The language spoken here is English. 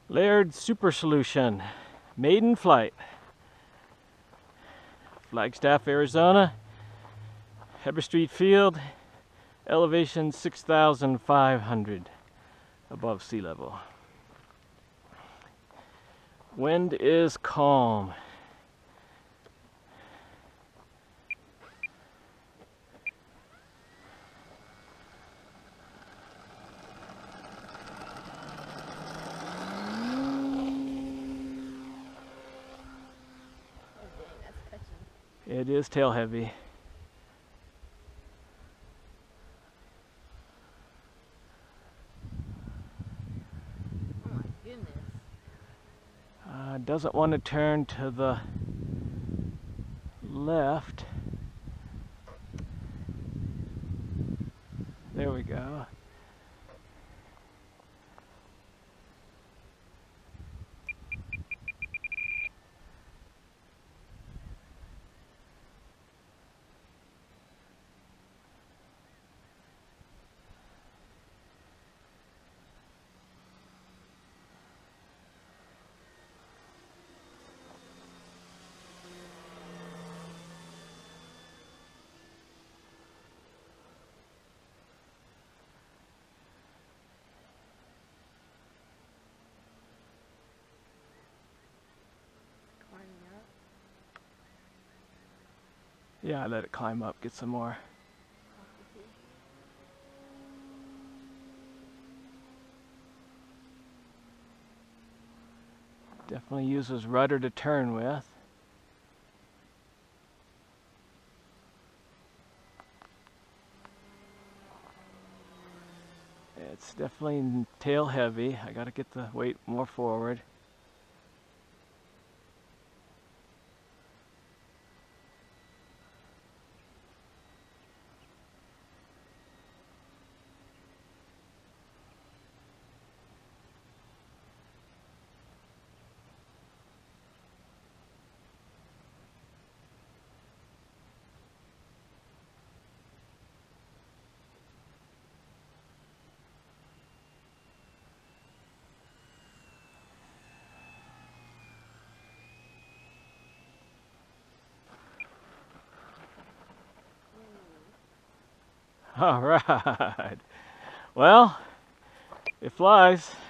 Laird Super Solution, maiden flight. Flagstaff, Arizona, Heber Street Field, elevation 6,500 above sea level. Wind is calm. It is tail heavy. Oh my goodness. Doesn't want to turn to the left. There we go. Yeah, I let it climb up, get some more. Definitely uses rudder to turn with. It's definitely tail heavy. I gotta get the weight more forward. All right. Well, it flies.